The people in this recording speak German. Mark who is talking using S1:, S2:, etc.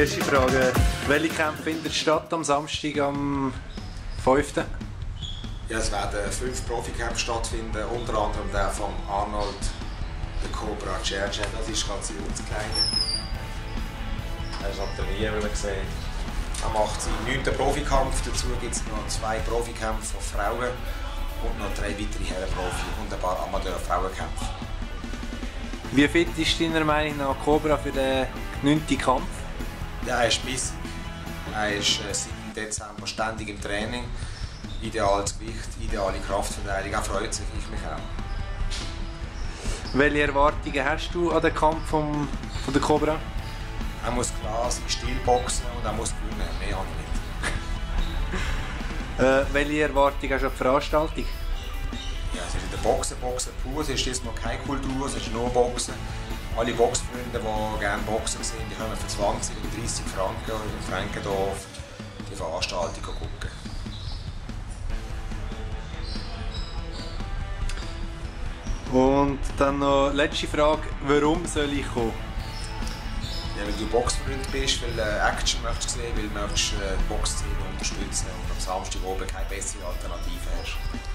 S1: Erste Frage. Welche Kämpfe finden statt am Samstag, am 5.?
S2: Ja, es werden 5 Profikämpfe stattfinden, unter anderem der von Arnold, der Cobra Cerce. Das ist ganz ganz klein. Er ist am Trainieren, wie man sieht. Er macht seinen 9. Profikampf. Dazu gibt es noch 2 Profikämpfe von Frauen und noch 3 weitere Herrenprofi und ein paar Amateur-Frauenkämpfe.
S1: Wie fit ist deiner Meinung nach Cobra für den 9. Kampf?
S2: Ja, er ist bissig. Er ist seit Dezember ständig im Training. Ideales Gewicht, ideale Kraftverteidigung. Er freut sich, ich mich auch.
S1: Welche Erwartungen hast du an den Kampf von der Cobra?
S2: Er muss klar seinen Stil boxen und er muss gewinnen. Mehr habe ich nicht.
S1: Welche Erwartungen hast du an die Veranstaltung?
S2: Ja, es ist in der Boxen pur. Es ist diesmal keine Kultur, es ist nur Boxen. Alle Boxfreunde, die gerne Boxen sehen, die können für 20 oder 30 Franken in Frankendorf die Veranstaltung gucken.
S1: Und dann noch letzte Frage, warum soll ich kommen?
S2: Ja, weil du Boxfreund bist, weil Action möchtest sehen, weil du die Boxszene unterstützen und am Samstag oben keine bessere Alternative hast.